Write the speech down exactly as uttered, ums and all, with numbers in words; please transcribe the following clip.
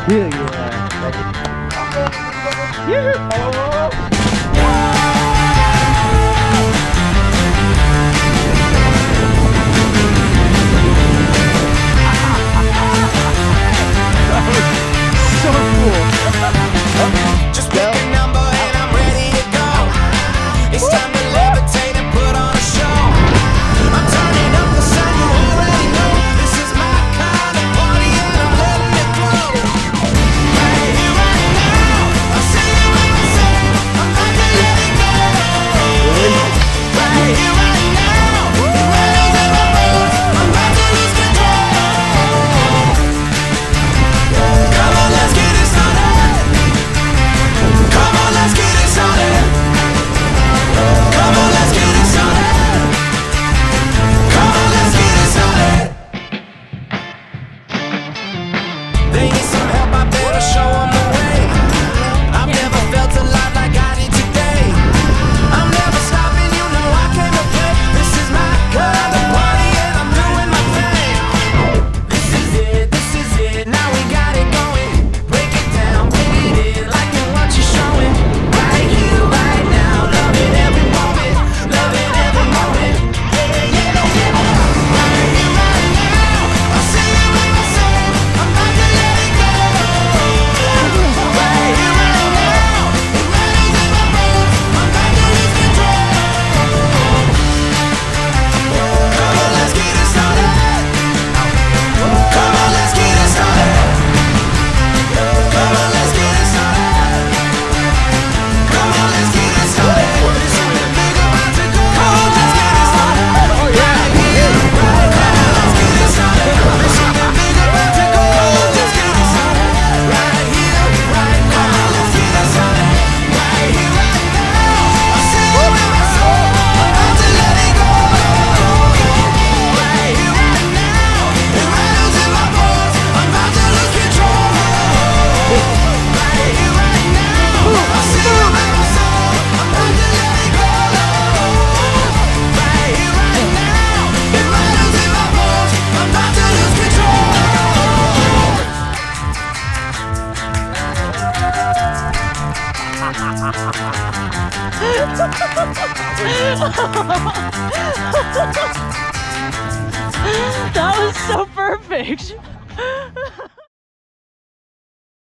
Yeah, yeah. So cool. Just pick a number and I'm ready to go. It's time to levitate and put on a show. I'm turning up the sun, you already know. This is my kind of party and I'm letting it flow. Right here, right now, I'll say it when I say it. I'm about to let it go. Right here, right now, the rattles in my bones. I'm about to lose control. Come on, let's get it started. Come on, let's get it started. Come on, let's get it started. Come on, let's get it started. They need some help, I better show them the way. I've never felt alive like I did today. I'm never stopping, you know I came to play. This is my kind of party and I'm doing my thing. This is it, this is it, now we got it going. Break it down, put it in, liking what you're showing. Right here, right now, loving every moment, loving every moment. Yeah, yeah, yeah. Right here, right now, I'll say it when I say it. I'm about to let it go. Right here, right now, it rattles in my bones. I'm about to lose control. Come on, let's get it started. Come on, let's get it started. Come on, let's get it started. Come on, let's get it started. There's something big about to go. Come on, let's get it started. Right here, right now, let's get it started. There's something big about to go. Let's get it started. Right here, right now, let's get it started. Right here, right now, I'll say it with my soul. I'm about to let it go. Right here, right now, it rattles in my bones. I'm about to lose control. Right here, right now, I'll say it with my soul. I'm about to let it go. Right here, right now, it rattles in my bones. I'm about to lose control. That was so perfect.